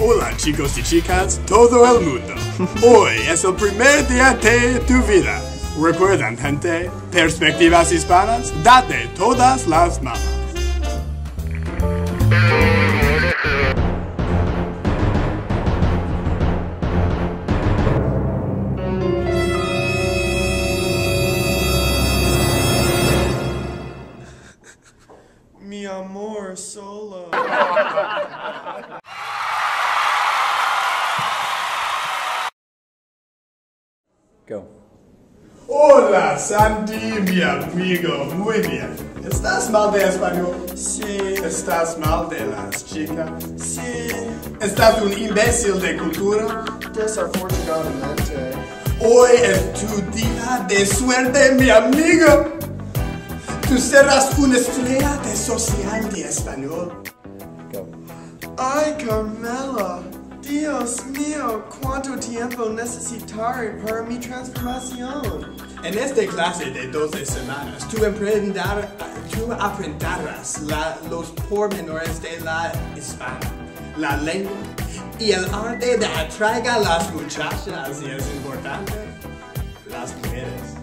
Hola chicos y chicas, todo el mundo. Hoy es el primer día de tu vida. ¿Recuerdan, gente? Perspectivas hispanas, date todas las mamas. Mi amor solo. Go. Hola Sandy, mi amigo, muy bien. ¿Estás mal de español? Sí. ¿Estás mal de las chicas? Sí. ¿Estás un imbécil de cultura? Desafortunadamente. Hoy es tu día de suerte, mi amigo. Tú serás una estrella de social de español. Go. Ay, Carmela. Dios mío, ¿cuánto tiempo necesitaré para mi transformación? En esta clase de 12 semanas, tú aprenderás los pormenores de la hispana, la lengua y el arte de atraer a las muchachas, y es importante, las mujeres.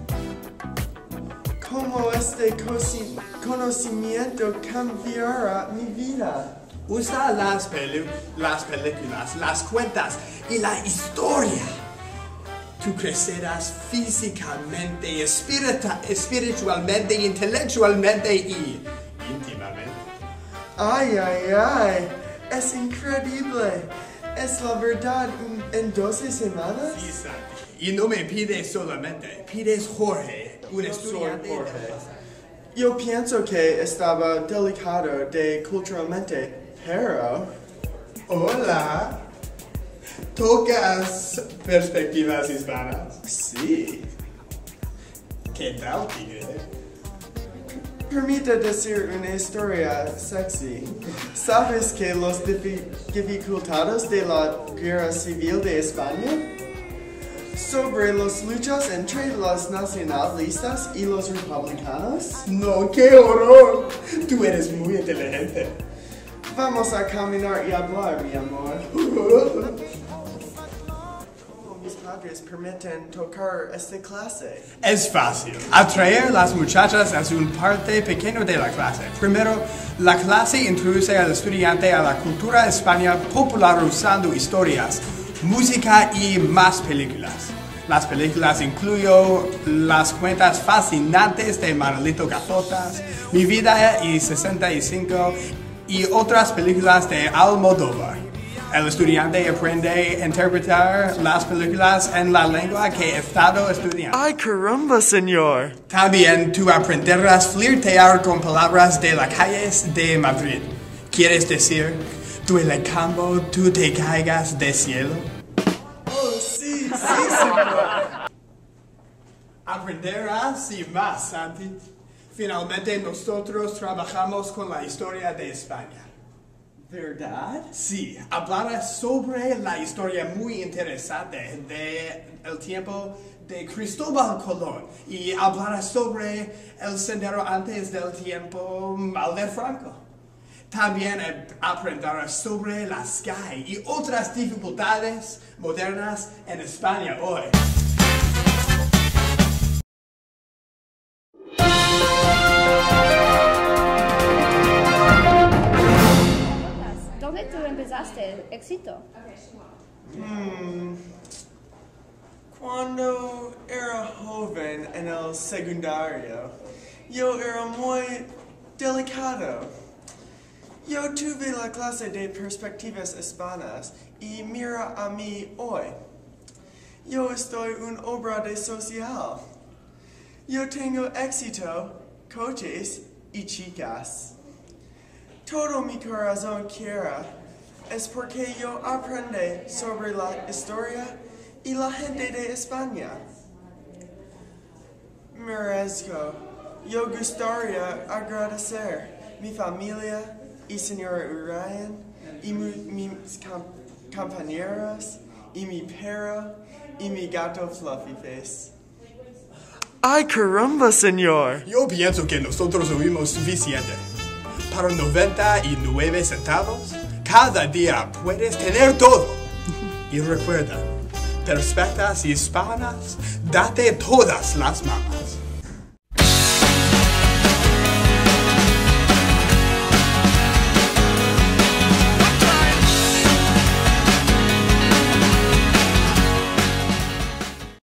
¿Cómo este conocimiento cambiará mi vida? Usa las películas, las cuentas y la historia. Tú crecerás físicamente, espiritualmente, intelectualmente y íntimamente. Ay, ay, ay. Es increíble. ¿Es la verdad en 12 semanas? Sí, Santi. Y no me pides solamente, pides Jorge, un estudiante. Yo pienso que estaba delicado de culturalmente, pero... Hola. ¿Tocas perspectivas hispanas? Sí. ¿Qué tal, tigre? Permite decir una historia sexy. ¿Sabes que los dificultades de la guerra civil de España? Sobre las luchas entre los nacionalistas y los republicanos? No, qué horror. Tú eres muy inteligente. Vamos a caminar y hablar, mi amor. ¿Cómo mis padres permiten tocar esta clase? Es fácil. Atraer a las muchachas es un parte pequeño de la clase. Primero, la clase introduce al estudiante a la cultura española popular usando historias, música y más películas. Las películas incluyen las cuentas fascinantes de Manolito Gazotas, Mi vida y 65 y otras películas de Almodóvar. El estudiante aprende a interpretar las películas en la lengua que ha estado estudiando. ¡Ay, caramba, señor! También tú aprenderás a flirtear con palabras de las calles de Madrid. ¿Quieres decir, duele campo, tú te caigas del cielo? ¡Oh, sí, señor! Aprenderás y más, Santi. Finalmente nosotros trabajamos con la historia de España. ¿Verdad? Sí, hablarás sobre la historia muy interesante del tiempo de Cristóbal Colón y hablarás sobre el sendero antes del tiempo mal de Franco. También aprenderás sobre la SKY y otras dificultades modernas en España hoy. ¿Dónde tú empezaste? ¿Éxito? Cuando era joven en el secundario, yo era muy delicado. Yo tuve la clase de perspectivas hispanas y mira a mí hoy. Yo estoy una obra de social. Yo tengo éxito, coches y chicas. Todo mi corazón quiere es porque yo aprendí sobre la historia y la gente de España. Merezco. Yo gustaría agradecer mi familia y señora Urian y mis compañeros y mi perro y mi gato Fluffy Face. ¡Ay, caramba, señor! Yo pienso que nosotros oímos suficiente. Para 99 centavos, Cada día puedes tener todo. Y recuerda, perspectivas hispanas, date todas las mamas.